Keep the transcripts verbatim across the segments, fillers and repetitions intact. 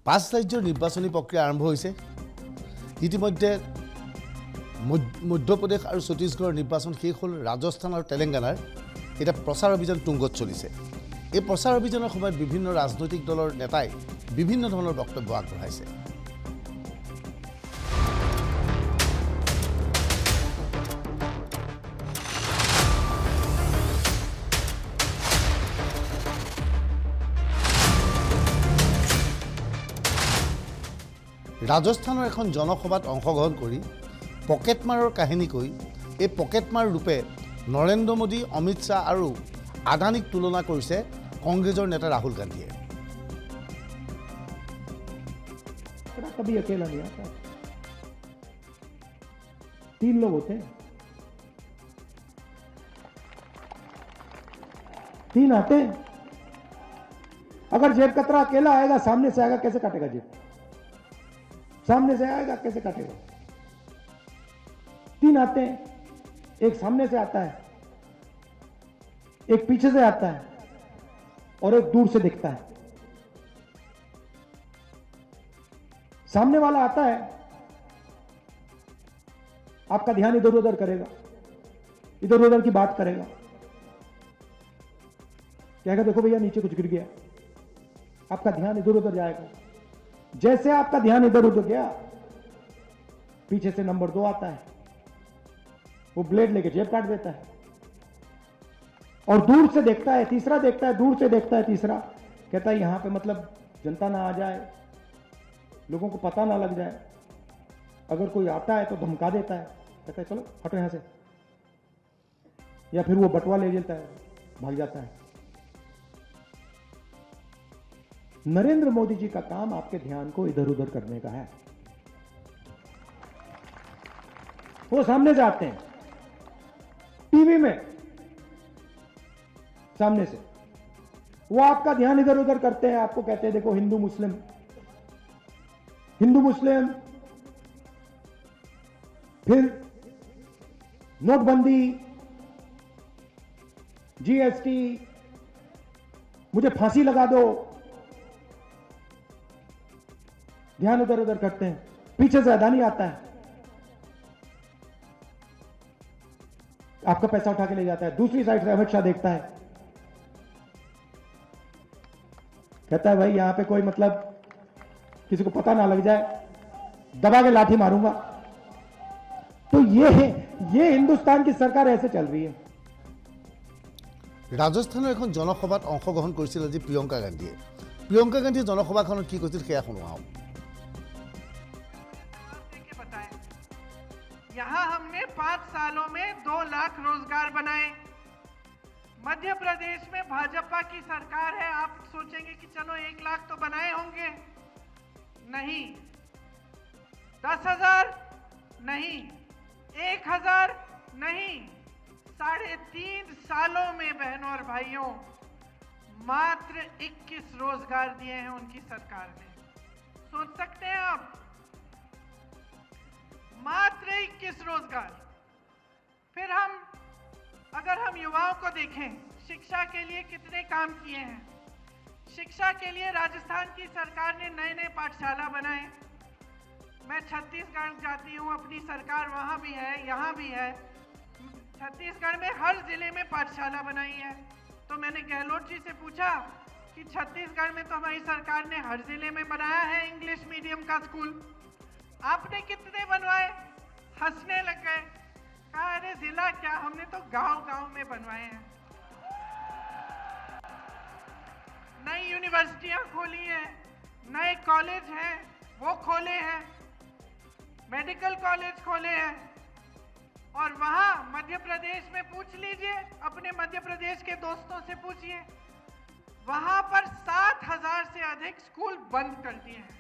পাঁচ ৰাজ্যৰ নিৰ্বাচনী প্ৰক্ৰিয়া আৰম্ভ হৈছে। ইতিমধ্যে মধ্যপ্ৰদেশ আৰু ছত্তীশগড়ৰ নিৰ্বাচন শেষ হ'ল। ৰাজস্থান আৰু তেলেংগানাৰ এটা প্ৰচাৰ অভিযান তুংগত চলিছে। এই প্ৰচাৰ অভিযানৰ সময়ত বিভিন্ন ৰাজনৈতিক দলৰ নেতাই বিভিন্ন ধৰণৰ বক্তব্য আগবঢ়াইছে। ৰাজস্থানৰ এখন জনসভাত অংশগ্ৰহণ কৰি পকেটমাৰৰ কাহিনী কৈ এই পকেটমাৰ ৰূপে নৰেন্দ্ৰ মোদী, অমিত শ্বাহ আৰু আদানীক তুলনা কৰিছে কংগ্ৰেছৰ নেতা ৰাহুল গান্ধীয়ে। कभी अकेला नहीं आता, तीन लोग होते हैं, तीन आते हैं। अगर जेब कतरा अकेला आएगा, सामने से आएगा, कैसे काटेगा जेब? सामने से आएगा, कैसे काटेगा? तीन आते हैं, एक सामने से आता है, एक पीछे से आता है और एक दूर से दिखता है। सामने वाला आता है, आपका ध्यान इधर उधर करेगा, इधर उधर की बात करेगा, कहेगा देखो भैया नीचे कुछ गिर गया, आपका ध्यान इधर उधर जाएगा। जैसे आपका ध्यान इधर उधर गया, पीछे से नंबर दो आता है, वो ब्लेड लेके जेब काट देता है और दूर से देखता है, तीसरा देखता है, दूर से देखता है, तीसरा कहता है यहां पे मतलब जनता ना आ जाए, लोगों को पता ना लग जाए। अगर कोई आता है तो धमका देता है, कहता है चलो हटो यहां से, या फिर वो बटुआ ले लेता है, भाग जाता है। नरेंद्र मोदी जी का काम आपके ध्यान को इधर उधर करने का है। वो सामने से आते हैं, टीवी में सामने से वो आपका ध्यान इधर उधर करते हैं, आपको कहते हैं देखो हिंदू मुस्लिम, हिंदू मुस्लिम, फिर नोटबंदी, जीएसटी, मुझे फांसी लगा दो, ध्यान उधर उधर करते हैं। पीछे से अदानी आता है, आपका पैसा उठा के ले जाता है। दूसरी साइड से अमित शाह देखता है, कहता है भाई यहां पे कोई मतलब किसी को पता ना लग जाए, दबा के लाठी मारूंगा। तो ये ये हिंदुस्तान की सरकार ऐसे चल रही है। राजस्थाনৰ এখন জনসভাত অংশগ্ৰহণ কৰিছিল আজি প্ৰিয়ংকা গান্ধীয়ে। প্ৰিয়ংকা গান্ধীয়ে জনসভাখনত কি কৈছিল সেয়া শুনো আহক। यहाँ हमने पांच सालों में दो लाख रोजगार बनाए। मध्य प्रदेश में भाजपा की सरकार है, आप सोचेंगे कि चलो एक लाख तो बनाए होंगे, नहीं। दस हजार नहीं, एक हजार नहीं, साढ़े तीन सालों में बहनों और भाइयों मात्र इक्कीस रोजगार दिए हैं उनकी सरकार ने। सोच सकते हैं आप, मात्र इक्कीस रोजगार। फिर हम अगर हम युवाओं को देखें, शिक्षा के लिए कितने काम किए हैं। शिक्षा के लिए राजस्थान की सरकार ने नए नए पाठशाला बनाए। मैं छत्तीसगढ़ जाती हूँ, अपनी सरकार वहाँ भी है, यहाँ भी है। छत्तीसगढ़ में हर जिले में पाठशाला बनाई है। तो मैंने गहलोत जी से पूछा कि छत्तीसगढ़ में तो हमारी सरकार ने हर जिले में बनाया है इंग्लिश मीडियम का स्कूल, आपने कितने बनवाए? हंसने लग गए, कहा अरे जिला क्या, हमने तो गांव गांव में बनवाए हैं। नई यूनिवर्सिटियां खोली हैं, नए कॉलेज हैं वो खोले हैं, मेडिकल कॉलेज खोले हैं। और वहां मध्य प्रदेश में पूछ लीजिए, अपने मध्य प्रदेश के दोस्तों से पूछिए, वहां पर सात हजार से अधिक स्कूल बंद कर दिए हैं।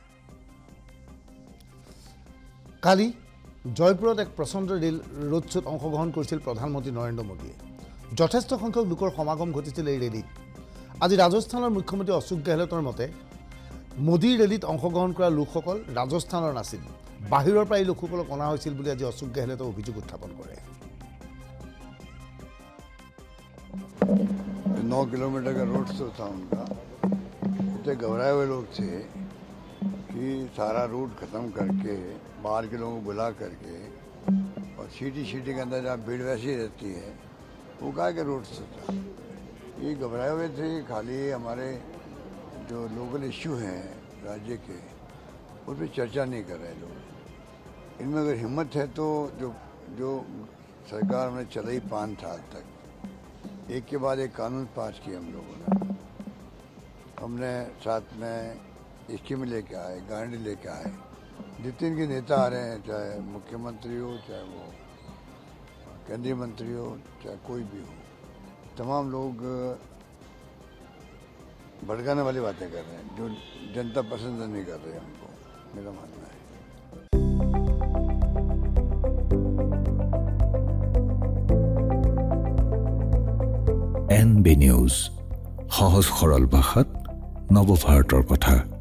কালি জয়পুৰত এক প্ৰচণ্ড ৰেল ৰোড শ্ব'ত অংশগ্ৰহণ কৰিছিল প্ৰধানমন্ত্ৰী নৰেন্দ্ৰ মোদীয়ে। যথেষ্ট সংখ্যক লোকৰ সমাগম ঘটিছিল এই ৰেলীত। আজি ৰাজস্থানৰ মুখ্যমন্ত্ৰী অশোক গেহলটৰ মতে মোদীৰ ৰেলীত অংশগ্ৰহণ কৰা লোকসকল ৰাজস্থানৰ নাছিল, বাহিৰৰ পৰা এই লোকসকলক অনা হৈছিল বুলি আজি অশোক গেহলটে অভিযোগ উত্থাপন কৰে। नौ किलोमीटर का रोड शो था उनका, इतने घबराए हुए लोग थे कि सारा रूट ख़त्म करके बाहर के लोगों को बुला करके और सिटी सिटी के अंदर जहाँ भीड़ वैसी रहती है वो कहा के रूट से था। ये घबराए हुए थे, खाली हमारे जो लोकल इश्यू हैं राज्य के उस पर चर्चा नहीं कर रहे लोग। इनमें अगर हिम्मत है तो जो जो सरकार हमने चलाई पाँच साल तक, एक के बाद एक कानून पास किए हम लोगों ने। हमने साथ में स्कीम लेके आए, गारंटी लेके आए। जितने इनके नेता आ रहे हैं, चाहे मुख्यमंत्री हो, चाहे वो केंद्रीय मंत्री हो, चाहे कोई भी हो, तमाम लोग भड़काने वाली बातें कर रहे हैं जो जनता पसंद नहीं कर रही है हमको, मेरा मानना है। এন বি নিউজ, সহজ সৰল ভাষাত নৱভাৰতৰ কথা।